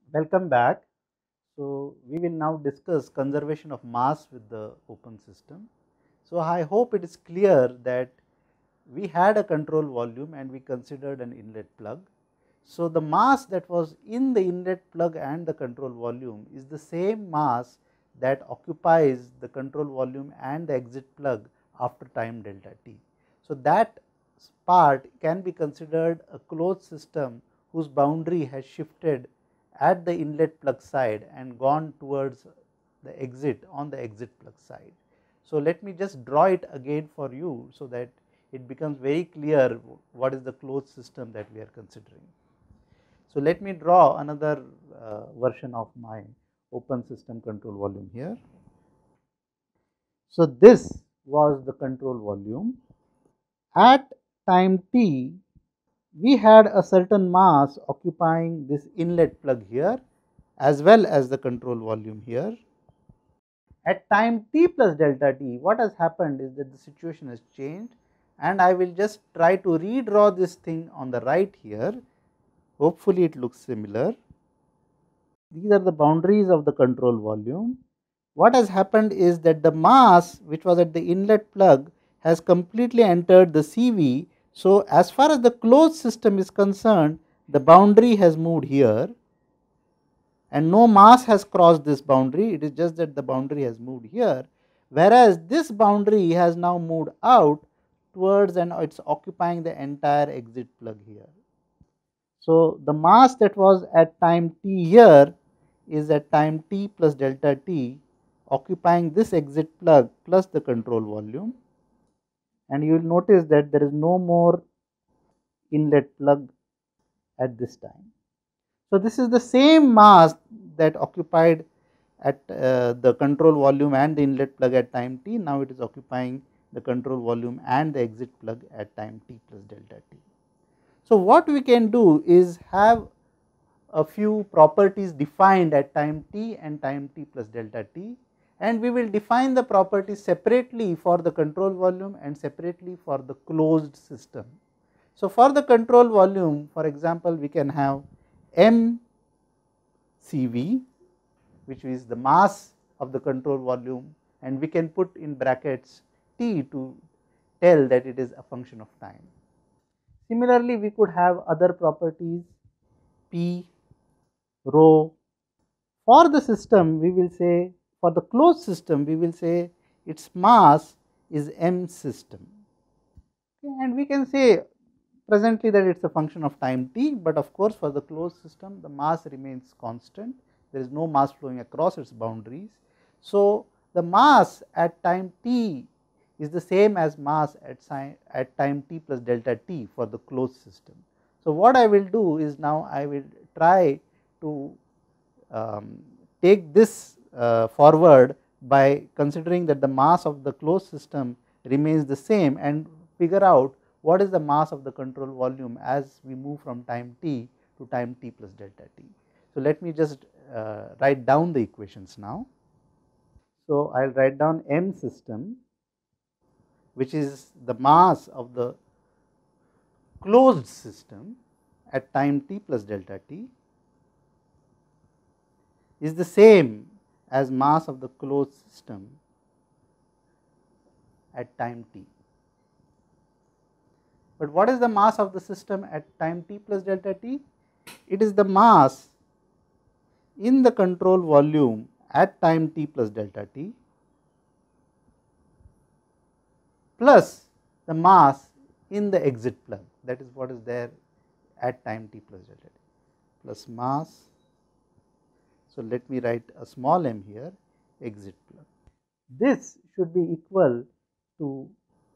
Welcome back. So, we will now discuss conservation of mass with the open system. So, I hope it is clear that we had a control volume and we considered an inlet plug. So, the mass that was in the inlet plug and the control volume is the same mass that occupies the control volume and the exit plug after time delta t. So, that part can be considered a closed system whose boundary has shifted at the inlet plug side and gone towards the exit on the exit plug side. So, let me just draw it again for you, so that it becomes very clear what is the closed system that we are considering. So, let me draw another version of my open system control volume here. So, this was the control volume. At time t, we had a certain mass occupying this inlet plug here as well as the control volume here. At time t plus delta t, what has happened is that the situation has changed, and I will just try to redraw this thing on the right here. Hopefully, it looks similar. These are the boundaries of the control volume. What has happened is that the mass which was at the inlet plug has completely entered the CV. So, as far as the closed system is concerned, the boundary has moved here and no mass has crossed this boundary. It is just that the boundary has moved here, whereas this boundary has now moved out towards, and it is occupying the entire exit plug here. So, the mass that was at time t here is at time t plus delta t occupying this exit plug plus the control volume, and you will notice that there is no more inlet plug at this time. So, this is the same mass that occupied at the control volume and the inlet plug at time t. Now, it is occupying the control volume and the exit plug at time t plus delta t. So, what we can do is have a few properties defined at time t and time t plus delta t, and we will define the properties separately for the control volume and separately for the closed system. So, for the control volume, for example, we can have m CV, which is the mass of the control volume, and we can put in brackets t to tell that it is a function of time. Similarly, we could have other properties p, rho. For the system, we will say, for the closed system, we will say its mass is m system. Okay, and we can say presently that it is a function of time t, but of course, for the closed system, the mass remains constant. There is no mass flowing across its boundaries. So, the mass at time t is the same as mass at time t plus delta t for the closed system. So, what I will do is, now I will try to take this forward by considering that the mass of the closed system remains the same, and figure out what is the mass of the control volume as we move from time t to time t plus delta t. So, let me just write down the equations now. So, I will write down m system, which is the mass of the closed system at time t plus delta t, is the same as mass of the closed system at time t. But what is the mass of the system at time t plus delta t? It is the mass in the control volume at time t plus delta t plus the mass in the exit plug, that is what is there at time t plus delta t, plus mass. So, let me write a small m here, exit plug. This should be equal to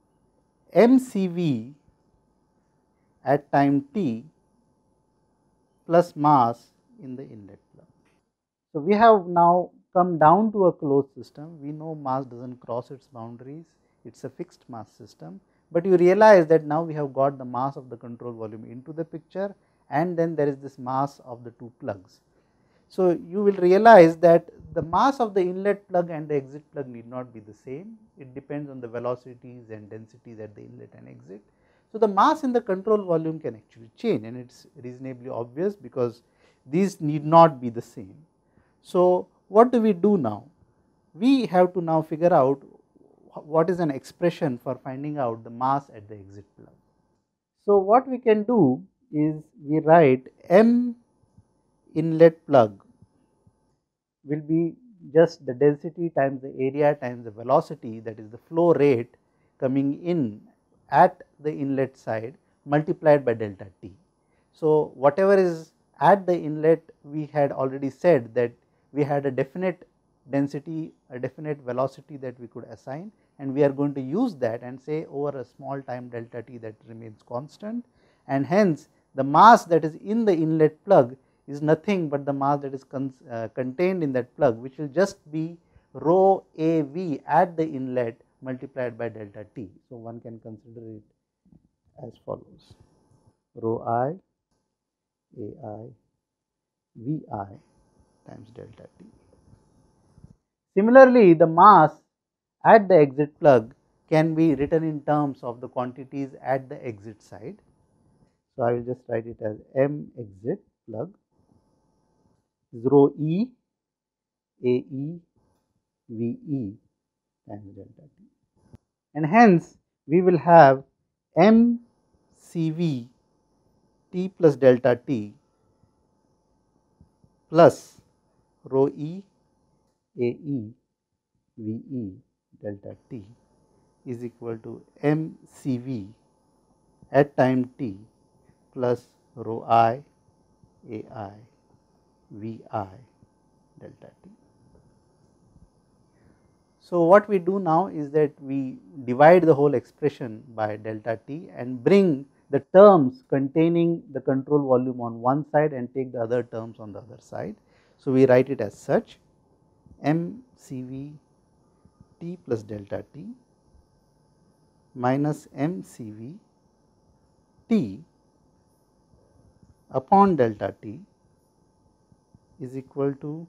mCV at time t plus mass in the inlet plug. So, we have now come down to a closed system. We know mass does not cross its boundaries, it is a fixed mass system, but you realize that now we have got the mass of the control volume into the picture, and then there is this mass of the two plugs. So, you will realize that the mass of the inlet plug and the exit plug need not be the same. It depends on the velocities and densities at the inlet and exit. So, the mass in the control volume can actually change, and it is reasonably obvious, because these need not be the same. So, what do we do now? We have to now figure out what is an expression for finding out the mass at the exit plug. So, what we can do is we write M inlet plug will be just the density times the area times the velocity, that is the flow rate coming in at the inlet side multiplied by delta t. So, whatever is at the inlet, we had already said that we had a definite density, a definite velocity that we could assign, and we are going to use that and say over a small time delta t that remains constant, and hence the mass that is in the inlet plug is nothing but the mass that is contained in that plug, which will just be rho a v at the inlet multiplied by delta t. So, one can consider it as follows: rho I a I v I times delta t. Similarly, the mass at the exit plug can be written in terms of the quantities at the exit side. So, I will just write it as M exit plug is rho E A E V E times delta t, and hence we will have M C V t plus delta t plus rho E A E V E delta t is equal to M C V at time t plus rho I A I V I delta t. So, what we do now is that we divide the whole expression by delta t and bring the terms containing the control volume on one side and take the other terms on the other side. So, we write it as such: M C V t plus delta t minus M C V t upon delta t is equal to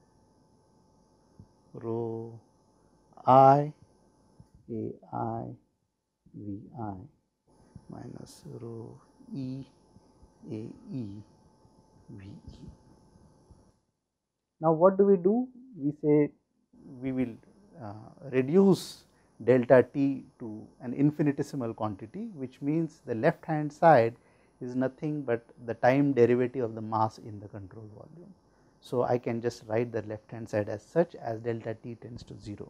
rho I A I V I minus rho E A E V E. Now, what do? We say we will reduce delta t to an infinitesimal quantity, which means the left hand side is nothing but the time derivative of the mass in the control volume. So, I can just write the left hand side as such as delta t tends to 0.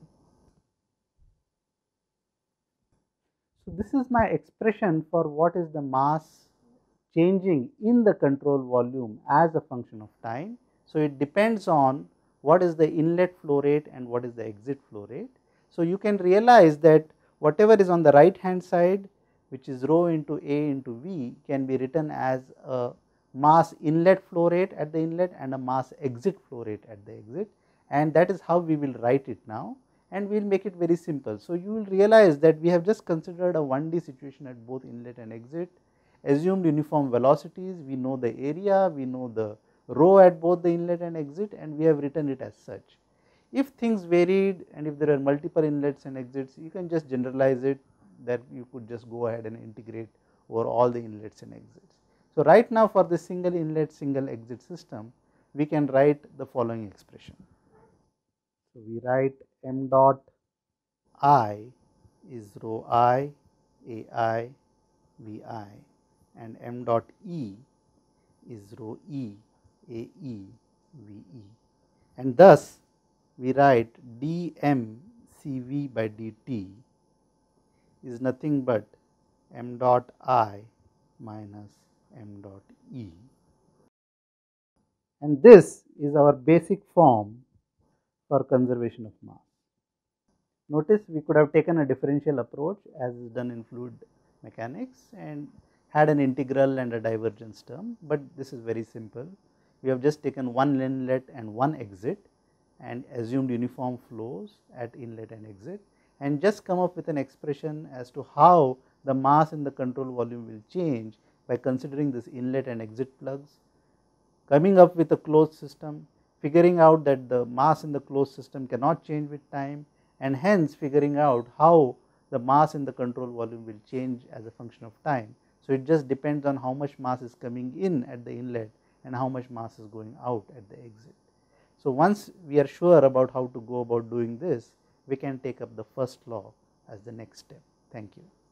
So, this is my expression for what is the mass changing in the control volume as a function of time. So, it depends on what is the inlet flow rate and what is the exit flow rate. So, you can realize that whatever is on the right hand side, which is rho into A into V, can be written as a mass inlet flow rate at the inlet and a mass exit flow rate at the exit, and that is how we will write it now, and we will make it very simple. So, you will realize that we have just considered a 1D situation at both inlet and exit, assumed uniform velocities, we know the area, we know the rho at both the inlet and exit, and we have written it as such. If things varied and if there are multiple inlets and exits, you can just generalize it, that you could just go ahead and integrate over all the inlets and exits. So, right now for this single inlet single exit system, we can write the following expression. So, we write m dot I is rho I A I V I and m dot E is rho E A E V E, and thus we write d m C V by d t is nothing but m dot I minus m dot E, and this is our basic form for conservation of mass. Notice we could have taken a differential approach as is done in fluid mechanics and had an integral and a divergence term, but this is very simple. We have just taken one inlet and one exit and assumed uniform flows at inlet and exit, and just come up with an expression as to how the mass in the control volume will change by considering this inlet and exit plugs, coming up with a closed system, figuring out that the mass in the closed system cannot change with time, and hence figuring out how the mass in the control volume will change as a function of time. So, it just depends on how much mass is coming in at the inlet and how much mass is going out at the exit. So, once we are sure about how to go about doing this, we can take up the first law as the next step. Thank you.